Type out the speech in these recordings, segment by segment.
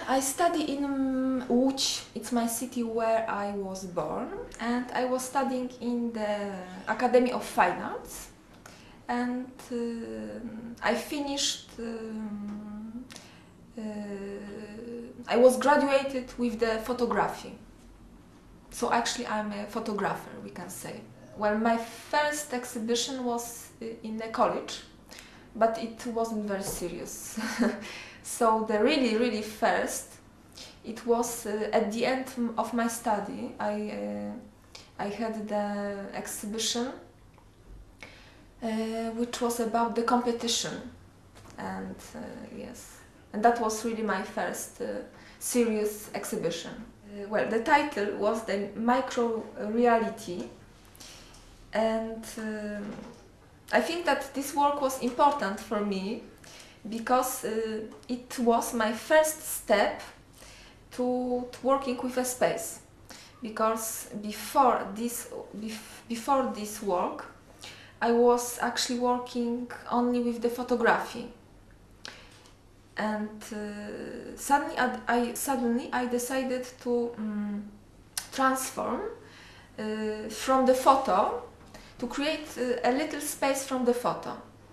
I study in Łódź. It's my city where I was born, and I was studying in the Academy of Fine Arts, and I finished. I was graduated with the photography. So actually I'm a photographer, we can say. Well, my first exhibition was in a college, but it wasn't very serious. So the really first, it was at the end of my study. I had the exhibition which was about the competition, and yes, and that was really my first serious exhibition. Well, the title was the micro reality, and I think that this work was important for me because it was my first step to working with a space. Because before this work, I was actually working only with the photography. And suddenly I decided to transform from the photo to create a little space from the photo.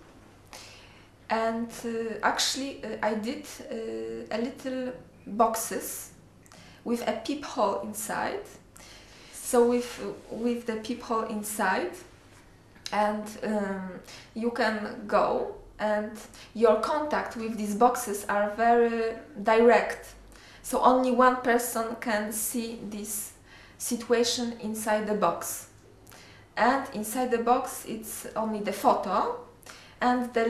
And actually I did a little boxes with a peephole inside. So with the peephole inside, and you can go, and your contact with these boxes are very direct. So only one person can see this situation inside the box. And inside the box it's only the photo and the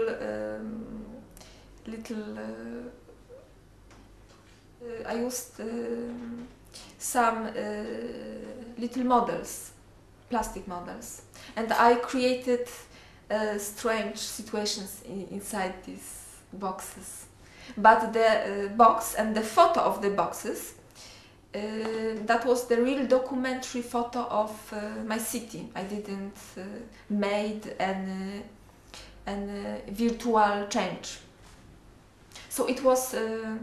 I used some little models, plastic models, and I created strange situations inside these boxes. But the box and the photo of the boxes, that was the real documentary photo of my city. I didn't made any virtual change. So it was a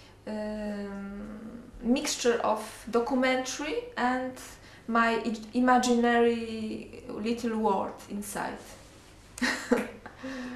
mixture of documentary and my imaginary little world inside.